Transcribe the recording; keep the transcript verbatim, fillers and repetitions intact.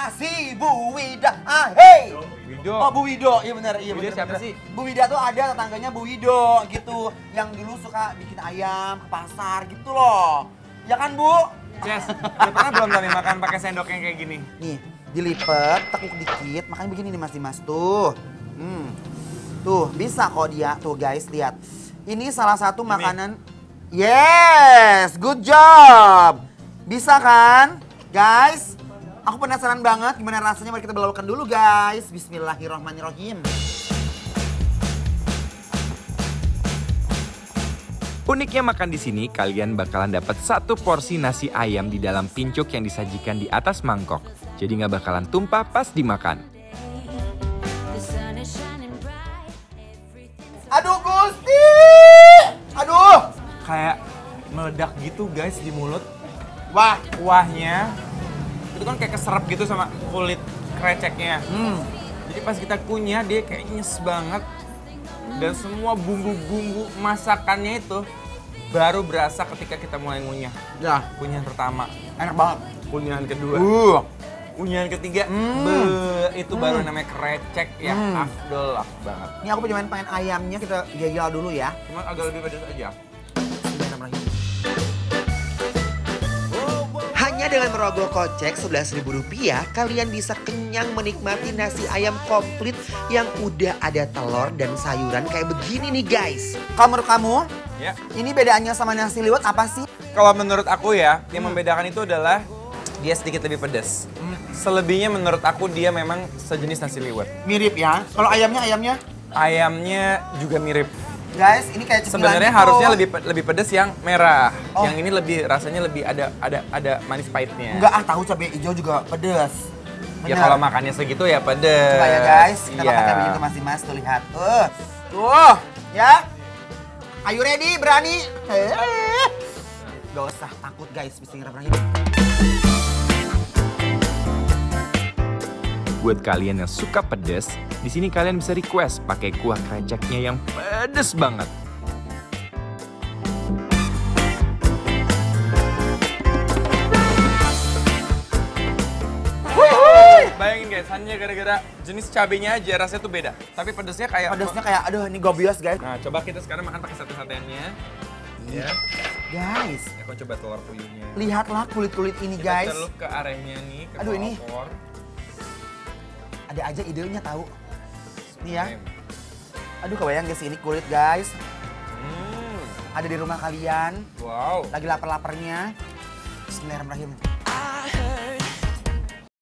nasi Bu Wida. Ah, hey. Wido. Oh, Bu Wido. Iya benar, iya Wido benar. siapa benar. sih? Bu Wida tuh ada tetangganya Bu Wido gitu. Yang dulu suka bikin ayam ke pasar gitu loh. Ya kan, Bu? Yes. Udah pernah belum Tami makan pakai sendok yang kayak gini? Nih, dilipet, tekuk dikit, makanya begini nih Mas Dimas tuh. Hmm. Tuh, bisa kok dia. Tuh guys, lihat. Ini salah satu Ini. makanan. Yes, good job. Bisa kan? Guys, aku penasaran banget gimana rasanya. Mari kita belaukan dulu guys. Bismillahirrahmanirrahim. Uniknya makan di sini, kalian bakalan dapat satu porsi nasi ayam di dalam pincuk yang disajikan di atas mangkok. Jadi nggak bakalan tumpah pas dimakan. Aduh Gusti! Aduh! Kayak meledak gitu guys di mulut. Wah, Kuahnya itu kan kayak keserap gitu sama kulit kreceknya. hmm. Jadi pas kita kunyah dia kayak nyes banget. Dan semua bumbu-bumbu masakannya itu baru berasa ketika kita mulai ngunyah. Ya, Kunyahan pertama, enak banget. kunyahan kedua, Uh. kunyahan ketiga, Hmm. be, itu baru Hmm. namanya krecek ya, Hmm. afdol lah banget. Ini aku pengen pengen ayamnya, kita gigil dulu ya. Cuman agak lebih pedas aja. Bismillahirrahmanirrahim. Hanya dengan merogoh kocek sebelas ribu rupiah, kalian bisa kenyang menikmati nasi ayam komplit yang udah ada telur dan sayuran kayak begini nih guys. Kalau menurut kamu, Ya. ini bedaannya sama nasi liwet apa sih? Kalau menurut aku ya, yang Hmm. membedakan itu adalah dia sedikit lebih pedas. Selebihnya menurut aku dia memang sejenis nasi liwet. Mirip ya. Kalau ayamnya, ayamnya? Ayamnya juga mirip. Guys, ini kayak cemilan Sebenarnya gitu. harusnya lebih pe- lebih pedas yang merah. Oh. Yang ini lebih rasanya lebih ada ada ada manis pahitnya. Enggak ah, tahu cabai hijau juga pedes. Ya Bener. kalau makannya segitu ya pedas. Coba ya guys, kita Iya. makan kayak begitu Mas Dimas, tuh lihat. Uh. Tuh, ya. Are you ready? Berani? Eh. Gak usah takut guys, bismillahirrahmanirrahim. Buat kalian yang suka pedas, di sini kalian bisa request pakai kuah kreceknya yang pedas banget. Bayangin guys, hanya gara-gara jenis cabenya aja rasanya tuh beda. Tapi pedasnya kayak Pedasnya kayak, aduh ini gobios guys. Nah, coba kita sekarang makan pakai sate-satenya. Ya. Guys, Ya, aku coba telur puyuhnya. lihatlah kulit-kulit ini Kita guys. celup ke arehnya nih, ke Aduh, ini. opor. Ada aja idenya tahu. Nih ya. Oke. Aduh kebayang guys ini kulit guys. Hmm. Ada di rumah kalian. Wow. Lagi lapar-laparnya. Bismillahirrahmanirrahim.